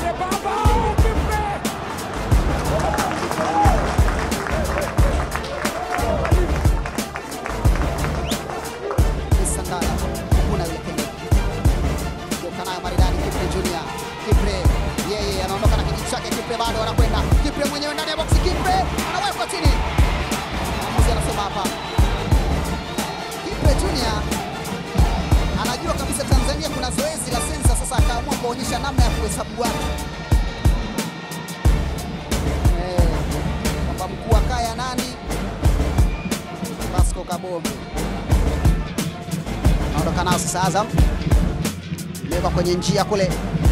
Kipre baba, Kipre! Sandala, kuna yule Kenya. Yokana maridadi Kipre Jr. Kipre, yeye anaondoka na kijiti chake. Kipre bado anakwenda. Kipre mwenyewe ndani ya box. Kipre anawekwa chini. Mwamuzi anasema hapa. Kipre Jr. anajua kabisa Tanzania kuna zoezi la sensa, sasa akaamua kuonyesha namna ya kuhesabu watu. Kwamba mkuu wa kaya nani? Vasco Kabombe. Anaondoka nao sasa Azam. Leva kwenye njia kule.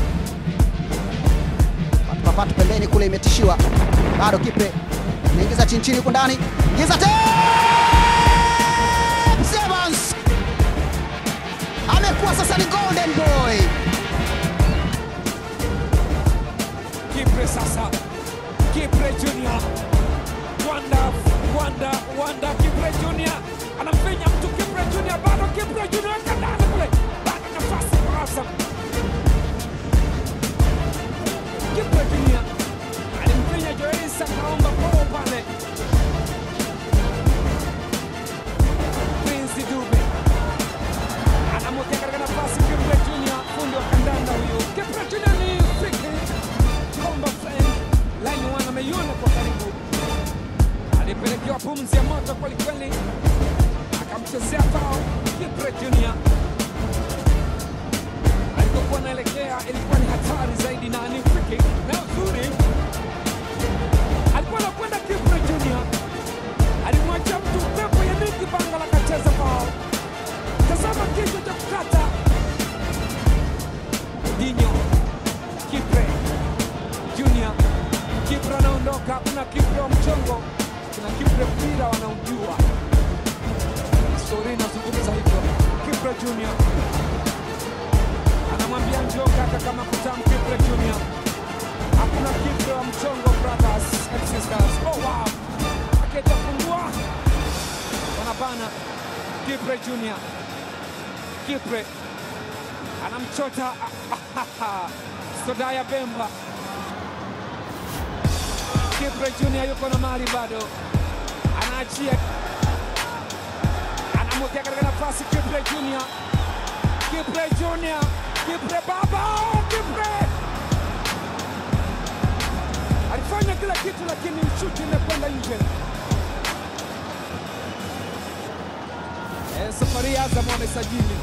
Patu pembeni kule imetishiwa. Bado Kipre. Anaingiza chini huko ndani. Ingiza tena. Sevens. Amekuwa sasa ni golden boy. Kipre sasa. Kipre Jr. Wanda Kipre Jr. Anamfinya mtu Kipre Jr. Bado Kipre Jr. Kandani kule. Bado nafasi kwa Azam. Kipre Jr. alimfinya Joyce akaomba kwa pale. Prince Dube anamwekea katika nafasi Kipre Jr. Fundi wa kandanda huyo. Kipre Jr. ni fiki komba friend. Line one ameiona kwa karibu. Alipelekewa pumzi ya moto kweli kweli. Akamchezea bao Kipre Jr. Alikuwa anaelekea, ilikuwa ni hatari zaidi na ni free kick na uzuri. Alikuwa anakwenda Kipre Jr. Alimwacha mtu pepo ya miki banga la kacheza bao. Tazama kichwa cha kukata. Dinyo. Kipre Jr. Kipre anaondoka, kuna Kipre wa mchongo. Kuna Kipre mpira wanaujua. Historia inazungumza hivyo. Kipre Jr. anamwambia njoo kaka kama kutamu Kipre Jr. Hakuna Kipre wa mchongo brothers and sisters. Oh wow. Akitafungua. Wanabana Kipre Jr. Kipre anamchota soda ya Bemba. Kipre Jr. yuko na mali bado. Anaachia. Anamwekea katika nafasi Kipre Jr. Kipre Jr. Kipre baba, Kipre! Alifanya kila kitu lakini shuti imekwenda nje. Safari hii Azam wamesajili.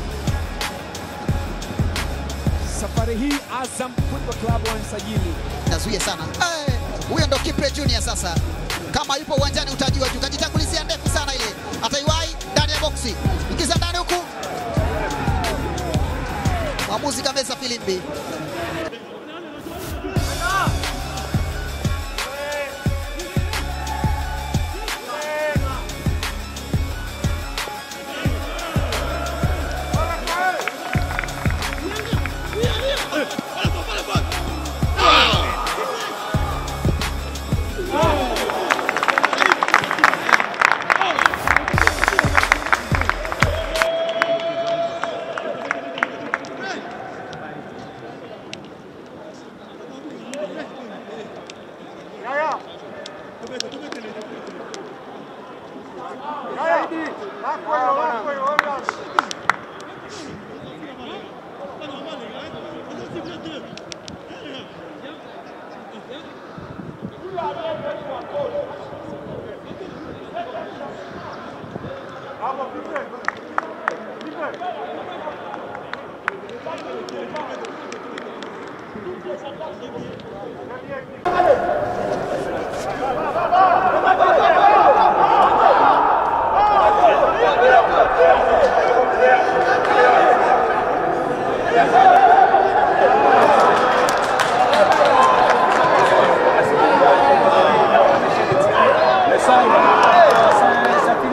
Safari hii Azam Football Club wamesajili. Nazuia sana. Huyo ndo Kipre Jr. sasa. Kama yupo uwanjani utajua tu. Kajitangulizia ndefu sana ile. Ataiwai ndani ya boksi. Ingiza ndani huku. Mwamuzi kameza filimbi. Allez